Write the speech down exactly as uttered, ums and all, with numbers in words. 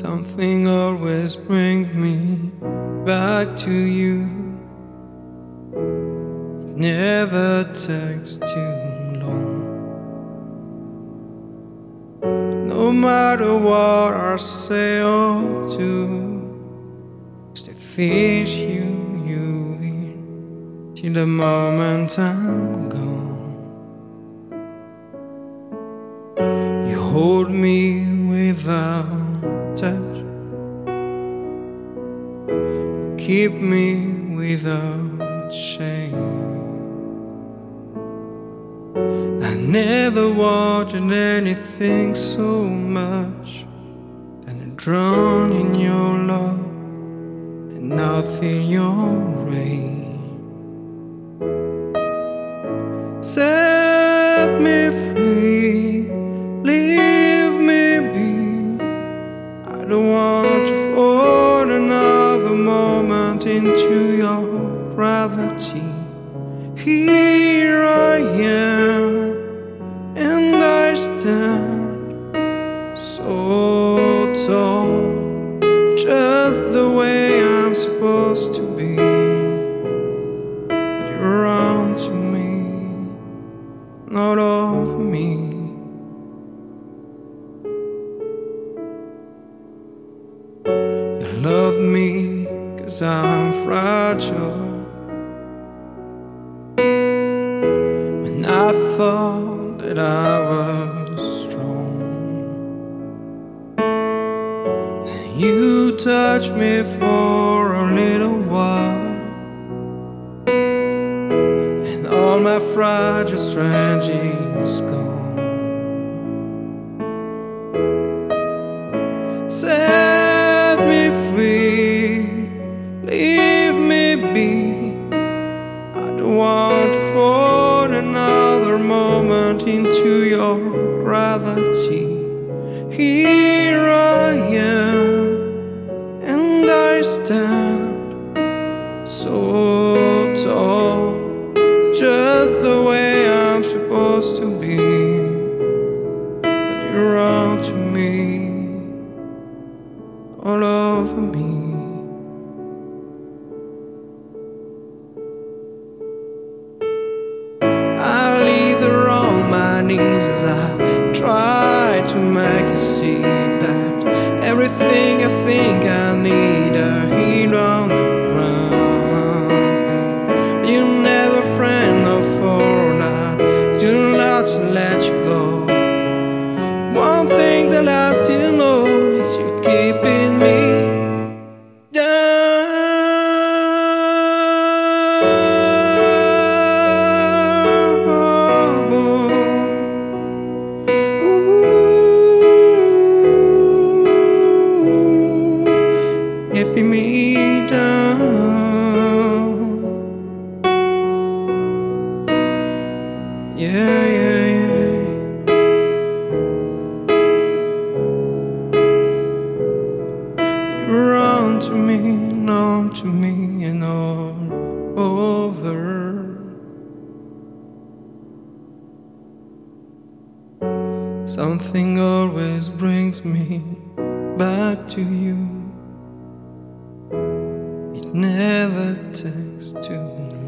Something always brings me back to you. It never takes too long. No matter what I say or do, still feel you, you in till the moment I'm gone. You hold me without touch, you keep me without shame. I never wanted anything so much than drown in your love and not feel your rain. Set me free, leave me be. I don't want to fall another moment into your gravity. Here I am, and I stand so tall, just the way I'm supposed to be. But you're on to me, not over me. You love me 'cause I'm fragile. When I thought that I was strong, and you touched me for a little while, and all my fragile strength is gone. Set me free, leave me be. I don't want to fall another moment into your gravity. Here I am, and I stand so tall, just the way I'm supposed to be. But you're on to me, all over me. I lither on my knees as I try to make you see that everything I think I need are here on the ground. You're never friend or foe, I do not let you go. One thing that I still know is you're keeping me down. Keeping me down. Yeah, yeah, yeah. You're on to me, known to me, and all over. Something always brings me back to you. It never takes too long.